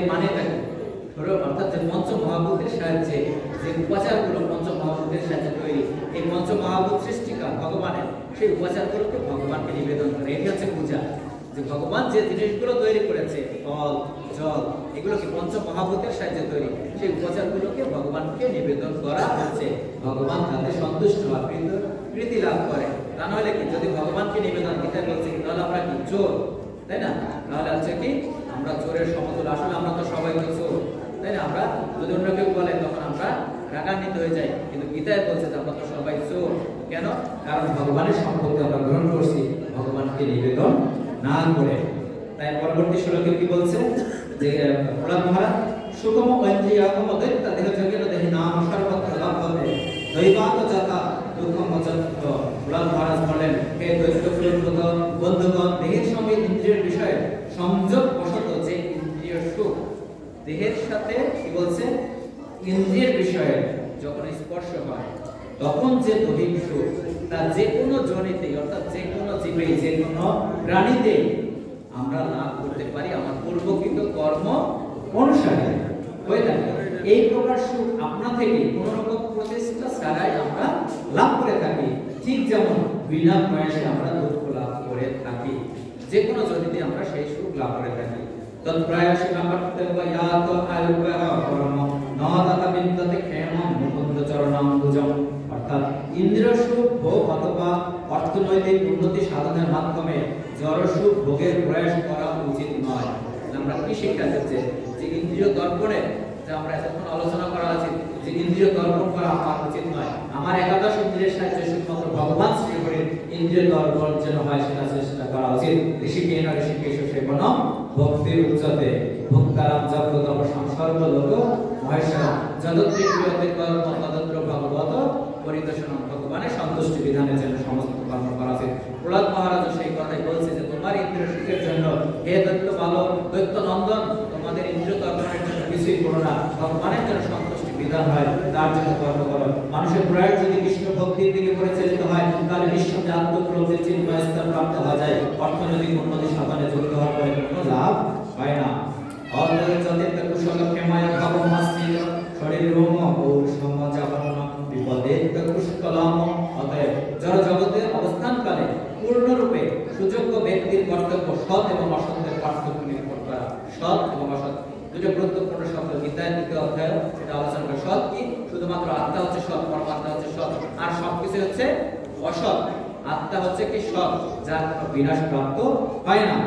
মানেটা কি? অর্থাৎ যে পঞ্চ মহাভূতের সাহায্যে যে উপাচারগুলো পঞ্চ মহাভূতের সাহায্যে তৈরি, এই পঞ্চ মহাভূত সৃষ্টিকার ভগবানের সেই উপাচারগুলোকে ভগবানকে নিবেদন করে, এটি হচ্ছে পূজা। যে ভগবান যে জিনিসগুলো তৈরি করেছে, ফল, জল, এগুলো কি পঞ্চ মহাভূতের সাহায্যে তৈরি, সেই উপাচারগুলোকে ভগবানকে নিবেদন করা হচ্ছে। ভগবান তাতে সন্তুষ্ট হয়, প্রীতি লাভ করে। তা নইলে কি, যদি ভগবানকে নিবেদন দিতে বলছে কি, তাহলে আমরা কি চোর, তাই না? তাহলে হচ্ছে কি আমরা চোরের সমতুল। আসলে আমরা তো সবাই তো চোর, তাই না? আমরা যদি অন্য কেউ বলে তখন আমরা রাগান্বিত হয়ে যাই, কিন্তু গীতায় বলছে যে আমরা তো সবাই চোর। কেন? কারণ ভগবানের সম্পত্তি আমরা গ্রহণ করছি ভগবানকে নিবেদন না করে। তাই পরবর্তী শ্লোকে কি বলছে যে প্রহ্লাদ মহারাজ সুকম ঐন্দ্রিয়কম দৈত্য দেহ যোগের দেহি নাম সর্বত্র লভ্যতে দৈবাত যথা দুঃখম অযত্ন। প্রহ্লাদ মহারাজ বলেন, হে দৈত্য প্রিয়ব্রত বন্ধুগণ, দেহের সঙ্গে ইন্দ্রিয়ের বিষয়ে সংযোগ বশত যে ইন্দ্রিয় সুখ, দেহের সাথে কি বলছে, ইন্দ্রিয়ের বিষয়ে যখন স্পর্শ হয় তখন যে দৈহিক সুখ, তা যে কোনো জনিতে অর্থাৎ যে কোনো জীবে, যে কোনো প্রাণীতে আমরা লাভ করতে পারি আমার পূর্বকৃত কর্ম অনুসারে হয়ে থাকে। এই প্রকার সুখ আপনা থেকে কোনো রকম প্রচেষ্টা ছাড়াই আমরা লাভ করে থাকি, ঠিক যেমন বিনা প্রয়াসে আমরা দুঃখ লাভ করে থাকি। যে কোনো জনিতে আমরা সেই সুখ লাভ করে থাকি। তৎপ্রায়সে কর্তব্যাত আয়ুর্বেদ পরম নদাতা বিদ্যতে ক্ষেমম মুকুন্দ চরণাম্বুজম। অর্থাৎ ইন্দ্রিয় সুখ ভোগ অথবা অর্থনৈতিক উন্নতি সাধনের মাধ্যমে জড় সুখ ভোগের প্রয়াস করা উচিত নয়। আমরা কি শিক্ষা দিচ্ছে যে ইন্দ্রিয় দর্পণে যে আমরা এতক্ষণ আলোচনা করা আছে যে ইন্দ্রিয় দর্পণ করা আমার উচিত নয়। আমার একাদশ ইন্দ্রিয়ের সাহায্যে শুধুমাত্র ভগবান শ্রীহরির ইন্দ্রিয় দর্পণ যেন হয় সেটা চেষ্টা করা উচিত। ঋষিকেন ঋষিকেশ সেবন ভক্তির উচ্চতে ভক্তারাম জগতম সংসর্গ লোক মহেশ্বর যদত্রী প্রিয়তে কর্ম তদত্র ভগবত পরিদর্শন। ভগবানের সন্তুষ্টি বিধানের জন্য সমস্ত কর্ম করা উচিত। প্রহ্লাদ মহারাজ সেই কথাই বলছে যে তোমার ইন্দ্রিয় সুখের জন্য হে দৈত্য বালক, দৈত্য নন্দন, তোমাদের ইন্দ্রিয় দর্পণের জন্য কিছুই করো না, ভগবানের জন্য সন্তুষ্টি বিধান হয় তার জন্য কর্ম করো। মানুষের প্রয়াস যদি কৃষ্ণ ভক্তির দিকে পরিচালিত হয় তাহলে নিঃসন্দেহে আত্মপ্রবৃত্তির চিন্ময় স্থান প্রাপ্ত হওয়া যায়। অর্থনৈতিক উন্নতি সাধনে যুক্ত হওয়ার পরে কোনো লাভ হয় না। অদ্বৈত যতেত কুশল ক্ষেমায় ভবমাস্তির শরীর রোম পৌরুষম জাবন বিপদে কুশকলম। অতএব জড় জগতে অবস্থানকালে পূর্ণরূপে সুযোগ্য ব্যক্তির কর্তব্য সৎ এবং অসতের পার্থক্য নিরূপণ করা। সৎ এবং অসৎ দুটো গুরুত্বপূর্ণ শব্দ গীতার দ্বিতীয় অধ্যায় এটা আলোচনা করে। সৎ কি? শুধুমাত্র আত্মা হচ্ছে সৎ, পরমাত্মা হচ্ছে সৎ, আর সবকিছু হচ্ছে অসৎ। আত্মা হচ্ছে কি সৎ, যার কোনো বিনাশ প্রাপ্ত হয় না।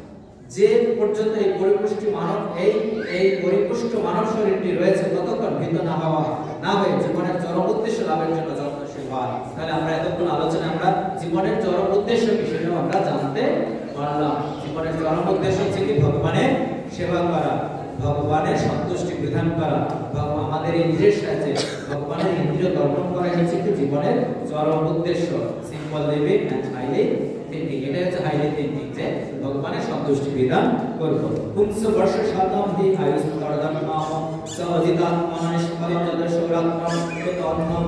যে পর্যন্ত এই পরিপুষ্টি মানব এই এই পরিপুষ্ট মানব শরীরটি রয়েছে ততক্ষণ ভীত না হওয়া না হয়ে জীবনের চরম উদ্দেশ্য লাভের জন্য যত্নশীল হওয়া। তাহলে আমরা এতক্ষণ আলোচনা আমরা জীবনের চরম উদ্দেশ্য কি সেটাও আমরা জানতে পারলাম। জীবনের চরম উদ্দেশ্য হচ্ছে কি ভগবানের সেবা করা, ভগবানের সন্তুষ্টি বিধান করা, আমাদের ইন্দ্রিয়ের সাহায্যে ভগবানের ইন্দ্রিয় দর্পণ করা হচ্ছে কি জীবনের চরম উদ্দেশ্য। Simple living and highly thinking, এটা হচ্ছে হাইলি থিঙ্কিং যে ভগবানের সন্তুষ্টি বিধান করব। পুংস বর্ষ শতম হি আয়ুস্তরদম নাম সজিতাত্মনঃ স্মরিত সৌরাত্মন তন্নম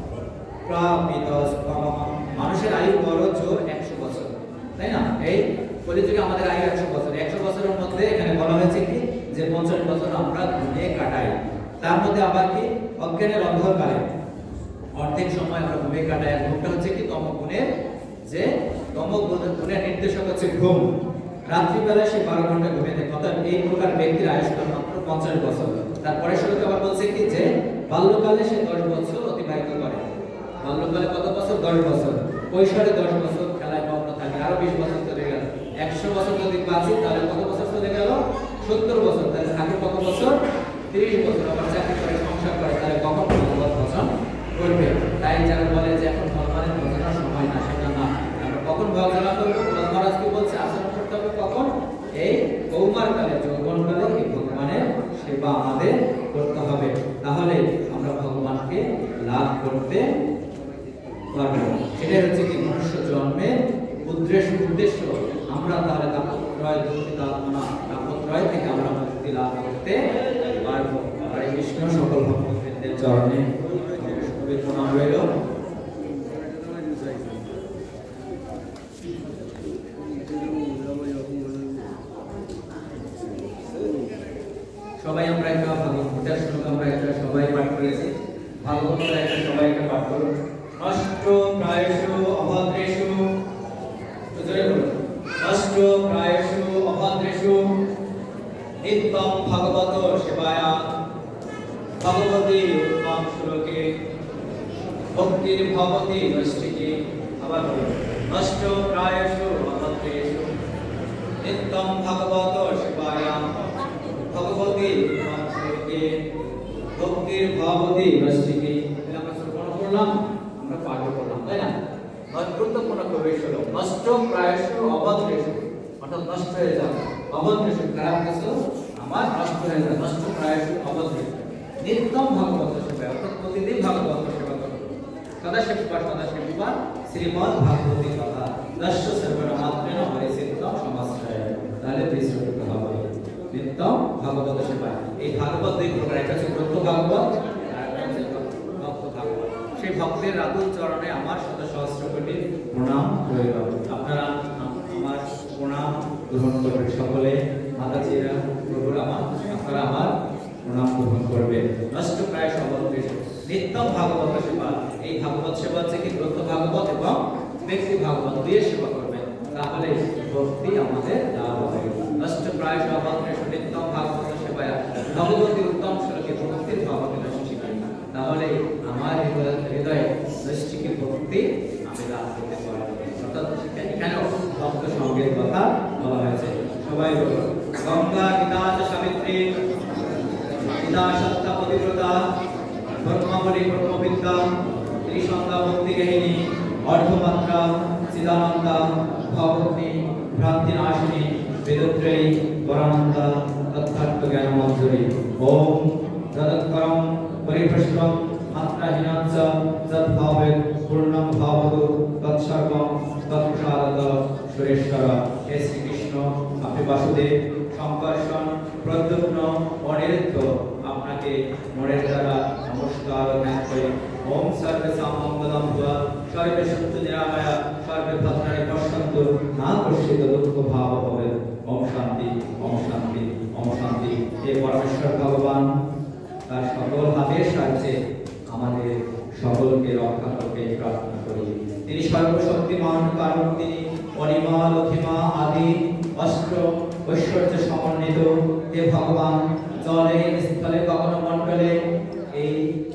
প্রাপিতস্পম। মানুষের আয়ু বড় জোর একশো বছর, তাই না? এই কলিযুগে আমাদের আয়ু একশো বছর। একশো বছরের মধ্যে এখানে বলা হয়েছে কি যে পঞ্চাশ বছর আমরা ঘুমিয়ে কাটাই। তার মধ্যে আবার কি অজ্ঞানের অন্ধকারে অর্ধেক সময় আমরা ঘুমিয়ে কাটাই। আর ঘুমটা হচ্ছে কি তমগুণের, যে তমগুণের নির্দেশক হচ্ছে ঘুম। রাত্রিবেলায় সে বারো ঘন্টা ঘুমিয়ে থাকে। অর্থাৎ এই প্রকার ব্যক্তির আয়ুষ্কাল মাত্র পঞ্চাশ বছর। তারপরে শুরুতে আবার বলছে কি যে বাল্যকালে সে দশ বছর অতিবাহিত করে। বাল্যকালে কত বছর? দশ বছর। কৈশোরে দশ বছর খেলায় মগ্ন থাকে, আরো বিশ বছর চলে গেল। একশো বছর যদি বাঁচি তাহলে কত বছর চলে গেল? সত্তর বছর। তাহলে থাকে কত বছর? তিরিশ বছর। আবার চাকরি করে সংসার করে, তাহলে কখন ভগবত ভজন করবে? তাই যারা বলে যে এখন ভগবানের ভজনার সময় না, সেটা না। আমরা কখন ভজনা করবো? মহারাজ কি বলছে? আচরণ করতে হবে কখন? এই কৌমার কালে, যৌবন কালে এই ভগবানের সেবা আমাদের করতে হবে। তাহলে আমরা ভগবানকে লাভ করতে পারবো। এটাই হচ্ছে কি মনুষ্য জন্মের উদ্দেশ্য উদ্দেশ্য আমরা তাহলে তাপত্রয় দুঃখিত আত্মনা তাপত্রয় থেকে আমরা মুক্তি লাভ করতে পারবো। হরে কৃষ্ণ। সকল ভক্তবৃন্দের চরণে প্রণাম রইল। ভাগবতের শ্লোক আমরা একটা সবাই পাঠ করেছি। ভাগবতের একটা সবাই একটা পাঠ করুন। নষ্ট প্রায়শু অভদ্রেষু, জোরে বলুন, নষ্ট প্রায়শু অভদ্রেষু নিত্যং ভাগবত সেবায়া ভগবতী উত্তম শ্লোকে ভক্তির ভবতি নষ্টিকে। আবার বলুন, নষ্ট প্রায়শু অভদ্রেষু নিত্যং ভাগবত সেবায়া ভগবতী উত্তম শ্লোকে ভক্তির ভবতি নষ্টিকে। আমরা শ্রবণ করলাম, আমরা পাঠ করলাম, তাই না? গুরুত্বপূর্ণ প্রবেশ হলো নষ্ট প্রায়শু অভদ্রেষু, অর্থাৎ নষ্ট হয়ে যাবে। অভদ্রেষু খারাপ কিছু আমার নষ্ট হয়ে যায়, নষ্ট প্রায়শু অভদ্রেষু। নিত্যম ভাগবত সেবা, অর্থাৎ প্রতিদিন ভাগবত সেবা করো। সদা সেবা সদা সেবা শ্রীমদ্ ভাগবতী কথা দশ শ্রবণ মাত্রেণ হরিচিত্তম সমাশ্রয়। তাহলে বিশ্বরূপ হবে নিত্যম ভাগবত সেবা। এই ভাগবত দুই প্রকার, একটা হচ্ছে গ্রন্থ ভাগবত আর একটা হচ্ছে ভক্ত ভাগবত। সেই ভক্তের রাতুল চরণে আমার শত সহস্র কোটি প্রণাম রইল। আপনারা আমার প্রণাম গ্রহণ করবেন, সকলে মাতাজিরা প্রভুর আমার আপনারা আমার প্রণাম গ্রহণ করবেন। নষ্ট প্রায় সর্বত্র নিত্যম ভাগবত সেবা। এই ভাগবত সেবা হচ্ছে কি গ্রন্থ ভাগবত এবং ব্যক্তি ভাগবত দিয়ে সেবা করবেন, তাহলে ভক্তি আমাদের লাভ হবে। নষ্ট প্রায় সর্বত্র নিত্যম ভাগবত সেবায় ভগবতী উত্তম শ্লোকে ভক্তির ভাবকে নষ্টিকে। তাহলে আমার হৃদয়ে নষ্টিকে ভক্তি আমি লাভ করতে পারবো। অর্থাৎ এখানেও ভক্ত সঙ্গের কথা বলা হয়েছে। সবাই বলুন, গঙ্গা গীতা সাবিত্রী গীতা সত্তা পতিব্রতা ব্রহ্মাবলী ব্রহ্মবিদ্যা ত্রিসন্ধ্যা ভক্তি গেহিনী অর্ধমাত্রা চিদানন্দা ভগবতী ভ্রান্তি নাশিনী বেদত্রয়ী পরানন্দা তথার্থ জ্ঞান মঞ্জুরি। ওম তদৎকরম পরিভ্রষ্টম মাত্রাহীনাঞ্চ যদ্ভাবেৎ পূর্ণং ভাবতু তৎসর্বং তৎপ্রসাদত সুরেশ্বর। হে শ্রীকৃষ্ণ, আপনি বাসুদেব, সংকর্ষণ, প্রদ্যুম্ন, অনিরুদ্ধ, আপনাকে মনের দ্বারা নমস্কার জ্ঞান করি। ওম সর্বে সামঙ্গলম ভুয়া সর্বে সন্তু নিরাময়া সর্বে ভদ্রাণি পশ্যন্তু না কর্ষিত দুঃখ ভাব হবে। ওম শান্তি, ওম শান্তি, ওম শান্তি। হে পরমেশ্বর ভগবান, তার সকল হাতের সাহায্যে আমাদের সকলকে রক্ষা করতে প্রার্থনা করি। তিনি সর্বশক্তিমান, কারণ তিনি অনিমা লক্ষিমা আদি অষ্ট ঐশ্বর্য সমন্বিত। হে ভগবান, জলে স্থলে কখনো মণ্ডলে এই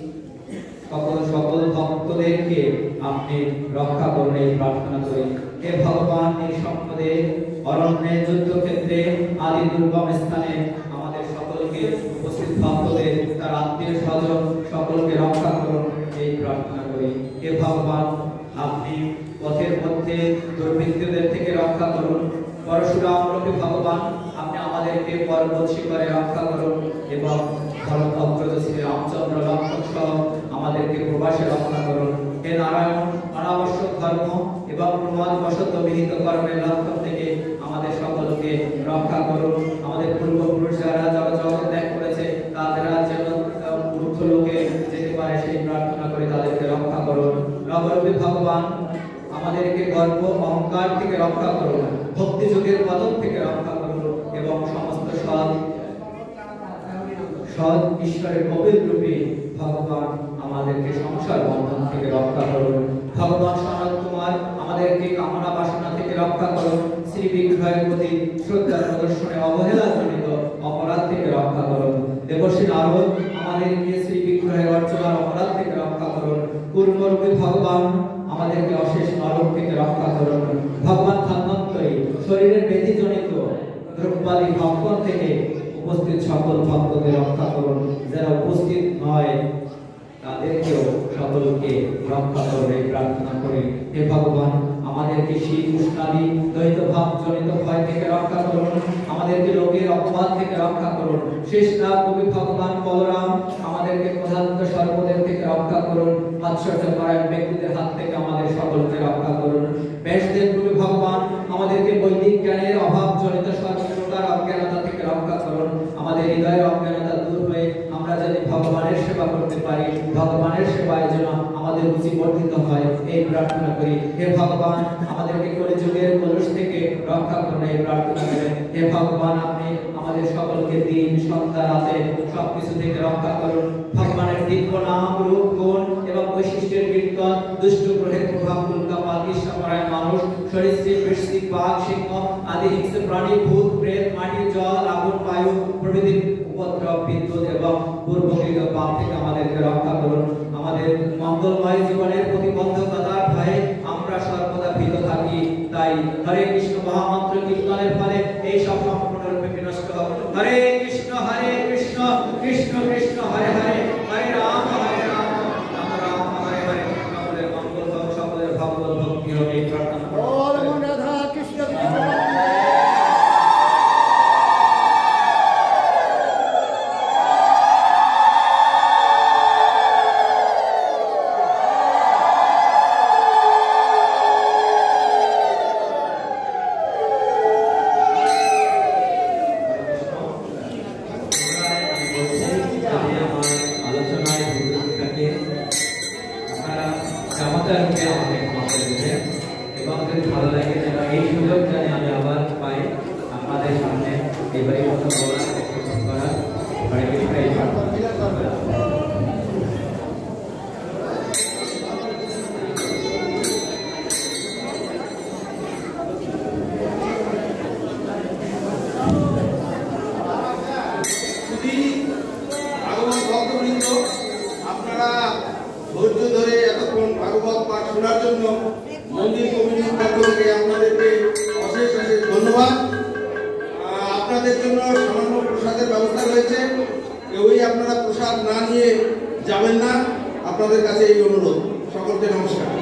সকল সকল ভক্তদেরকে আপনি রক্ষা করুন এই প্রার্থনা করি। হে ভগবান, নিঃসম্পদে অরণ্যে যুদ্ধক্ষেত্রে আদি দুর্গম স্থানে আমাদের সকলকে উপস্থিত ভক্তদের তার আত্মীয় স্বজন সকলকে রক্ষা করুন এই প্রার্থনা করি। হে ভগবান, আপনি পথের মধ্যে দুর্বৃত্তদের থেকে রক্ষা করুন। পরশুরাম রূপী ভগবান, আপনি আমাদেরকে পর্বত শিখরে রক্ষা করুন এবং ভরত অগ্রজ শ্রী রামচন্দ্র লক্ষ্মণ সহ আমাদেরকে প্রবাসে রক্ষা করুন। হে নারায়ণ, অনাবশ্যক ধর্ম এবং প্রমাদ বশত বিহিত কর্মের লক্ষণ থেকে আমাদের সকলকে রক্ষা করুন। আমাদের পূর্বপুরুষ যারা জগৎ ত্যাগ করেছে তারা যেন মুক্ত লোকে যেতে পারে সেই প্রার্থনা করে তাদেরকে রক্ষা করুন। নবরূপী ভগবান, আমাদেরকে গর্ব অহংকার থেকে রক্ষা করুন, ভক্তি যুগের পতন থেকে রক্ষা করুন এবং সমস্ত সৎ সৎ ঈশ্বরের কবির রূপে ভগবান আমাদেরকে সংসার বন্ধন থেকে রক্ষা করুন। ভগবান সনত কুমার, আমাদেরকে কামনা বাসনা থেকে রক্ষা করুন। শ্রী বিগ্রহের প্রতি শ্রদ্ধা প্রদর্শনে অবহেলা জনিত অপরাধ থেকে রক্ষা করুন। দেবশ্রী নারদ, আমাদেরকে শ্রী বিগ্রহের অর্চনার অপরাধ থেকে রক্ষা করুন। কুর্মরূপী ভগবান, আমাদেরকে অশেষ নরক থেকে রক্ষা করুন। ভগবান ধন্বন্তরী, শরীরের ব্যাধিজনিত দ্রব্যাদি ভক্ষণ থেকে উপস্থিত সকল ভক্তদের রক্ষা করুন। যারা উপস্থিত নয় তাদেরকেও সকলকে রক্ষা করবে প্রার্থনা করি। হে ভগবান, আমাদেরকে শীত উষ্ণাদি দ্বৈত ভাব জনিত ভয় থেকে রক্ষা করুন। আমাদেরকে লোকের অপবাদ থেকে রক্ষা করুন। শেষ নাগ কবি ভগবান বলরাম, আমাদেরকে প্রধানত সর্বদের থেকে রক্ষা করুন। আশ্চর্য পরায়ণ ব্যক্তিদের হাত থেকে আমাদের সকলকে রক্ষা করুন। ব্যাসদেব কবি ভগবান, আমাদেরকে বৈদিক জ্ঞানের অভাব জনিত সর্বপ্রকার অজ্ঞানতা থেকে রক্ষা করুন। আমাদের হৃদয়ের অজ্ঞানতা দূর হয়ে আমরা যদি ভগবানের সেবা করতে পারি, ভগবানের সেবায় যেন আমাদের রুচি বর্ধিত হয় এই প্রার্থনা করি। হে ভগবান, আমাদেরকে কলিযুগের কলুষ থেকে রক্ষা করুন এই প্রার্থনা করি। হে ভগবান, আপনি আমাদের সকলকে দিন সন্ধ্যা রাতে সবকিছু থেকে রক্ষা করুন। ভগবানের দিব্য নাম, রূপ, গুণ এবং বৈশিষ্ট্যের কীর্তন, দুষ্ট গ্রহের প্রভাব, উল্কাপাত, ঈর্ষাপরায়ণ মানুষ, সরীসৃপ, বৃশ্চিক, বাঘ, সিংহ আদি হিংস্র প্রাণী, ভূত, প্রেত, মাটি, জল, আগুন, বায়ু প্রভৃতির উপদ্রব, বিদ্যুৎ এবং পূর্বকৃত পাপ থেকে আমাদেরকে রক্ষা করুন। আমাদের মঙ্গলময় জীবনের প্রতিবন্ধকতার ভয়ে আমরা সর্বদা ভীত থাকি। তাই হরে কৃষ্ণ মহামন্ত্র কীর্তনের ফলে এই সব সম্পূর্ণরূপে বিনষ্ট হোক। হরে কৃষ্ণ হরে কৃষ্ণ কৃষ্ণ কৃষ্ণ হরে হরে, হরে রাম হরে রাম রাম রাম হরে হরে। সকলের মঙ্গল হোক, সকলের ভগবত ভক্তি হোক, এই প্রার্থনা করি। রাধা কৃষ্ণ এবং যদি ভালো লাগে যেন এই সুযোগ জানি আমি আবার পাই আপনাদের সামনে এবারে কথা বলার করা হরে কৃষ্ণ এই প্রার্থনা। আপনারা ধৈর্য ধরে এতক্ষণ ভাগবত পাঠ শোনার জন্য মন্দির কমিটির পক্ষ থেকে আপনাদেরকে অশেষ অশেষ ধন্যবাদ। আপনাদের জন্য সামান্য প্রসাদের ব্যবস্থা রয়েছে, কেউই আপনারা প্রসাদ না নিয়ে যাবেন না, আপনাদের কাছে এই অনুরোধ। সকলকে নমস্কার।